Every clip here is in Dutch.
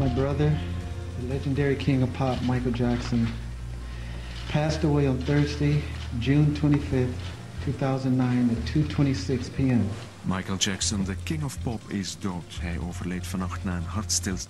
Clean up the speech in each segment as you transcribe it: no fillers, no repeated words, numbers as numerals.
My brother, the legendary king of pop, Michael Jackson, passed away on Thursday, June 25th, 2009 at 2:26 p.m. Michael Jackson, de king of pop, is dood. Hij overleed vannacht na een hartstilstand.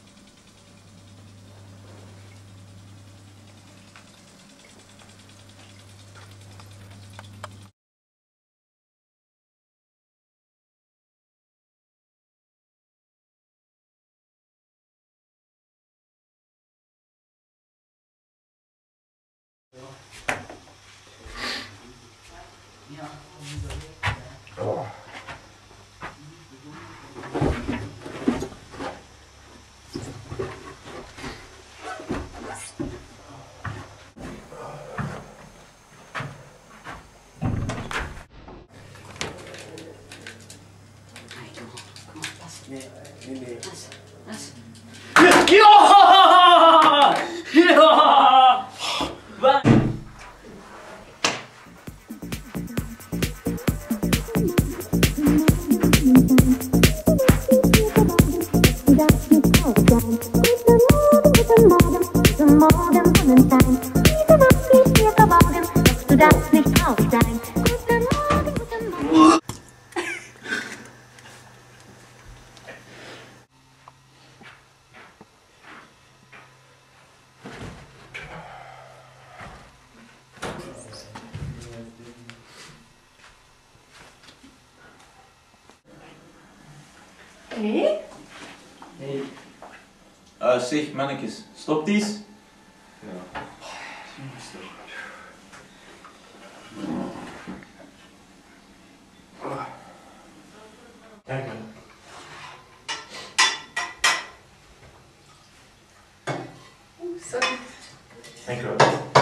Oh. Nee. Ja! Ja! Wat? Du darfst nicht traurig sein. Guten Morgen, guten Morgen. Hey? Hey. Zeg, mannetjes, stop dies. Ja. Kijk maar. Sorry. Dankjewel.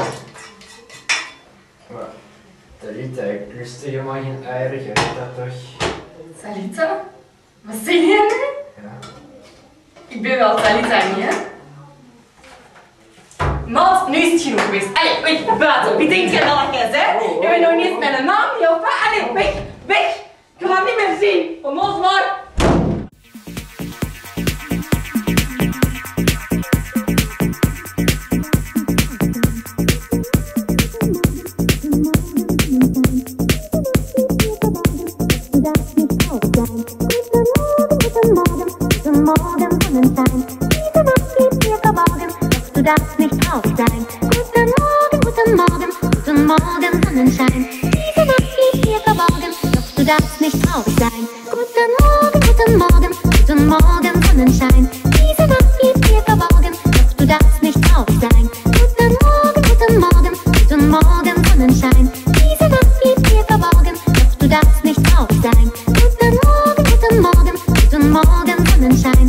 Maar, Talita, ik lust helemaal geen eieren, je weet dat toch? Salita? Wat zeg je nu? Ja. Ik ben wel Salita niet, hè? Maat, nu is het genoeg geweest. Allee, weg, buiten. Wie denkt jij dat jij bent? Je weet nog niet eens mijn naam, niet of wat? Allee, weg, weg. Ik ga het niet meer zien. Kom ons maar. Du darfst nicht traurig sein. Guten Morgen, guten Morgen, guten Morgen, Sonnenschein. Diese Nacht liegt dir verborgen, doch du darfst nicht traurig sein. Guten Morgen, guten Morgen, guten Morgen, Sonnenschein. Diese Nacht liegt dir verborgen, doch du darfst nicht traurig sein. Guten Morgen, guten Morgen, guten Morgen, Sonnenschein. Diese Nacht liegt dir verborgen, doch du darfst nicht traurig sein. Guten Morgen, guten Morgen, guten Morgen, Sonnenschein.